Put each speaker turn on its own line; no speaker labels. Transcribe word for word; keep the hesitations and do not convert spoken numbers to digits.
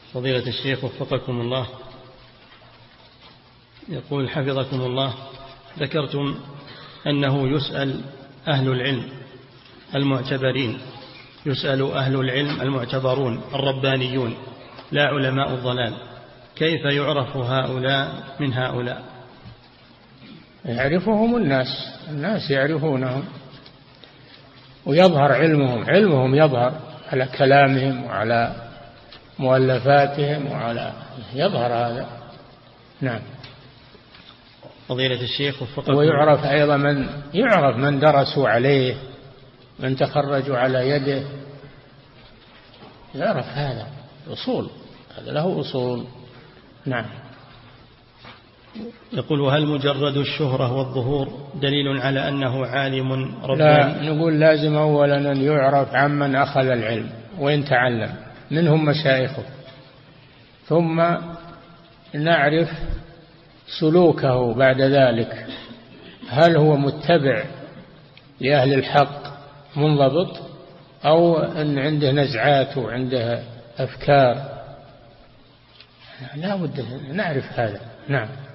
فضيلة الشيخ وفقكم الله، يقول حفظكم الله: ذكرتم أنه يسأل أهل العلم المعتبرين، يسأل أهل العلم المعتبرون الربانيون لا علماء الضلال، كيف يعرف هؤلاء من هؤلاء؟
يعرفهم الناس، الناس يعرفونهم ويظهر علمهم، علمهم يظهر على كلامهم وعلى مؤلفاتهم وعلى يظهر هذا. نعم.
فضيلة الشيخ وفقكم.
ويعرف أيضا من يعرف من درسوا عليه، من تخرجوا على يده، يعرف هذا أصول، هذا له أصول. نعم.
يقول: وهل مجرد الشهرة والظهور دليل على أنه عالم رباني؟
لا، نقول لازم أولا أن يعرف عمن أخذ العلم وإن تعلم، منهم مشايخه، ثم نعرف سلوكه بعد ذلك، هل هو متبع لأهل الحق منضبط أو أن عنده نزعات وعنده أفكار، لا بد نعرف هذا. نعم.